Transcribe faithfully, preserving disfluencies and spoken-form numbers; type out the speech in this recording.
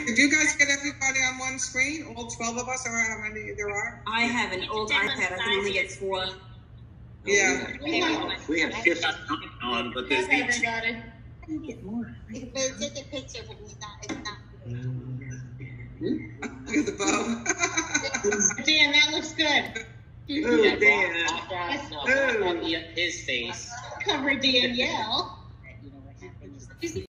Did you guys get everybody on one screen? All twelve of us, or how many there are? I have an old iPad. I can only get four. Yeah. We have, we have fifty on, but there's each. Get more. Take a picture, but it's not. It's not. Look at the bow. Dan, that looks good. Oh, Dan. No, his face. Cover Danielle.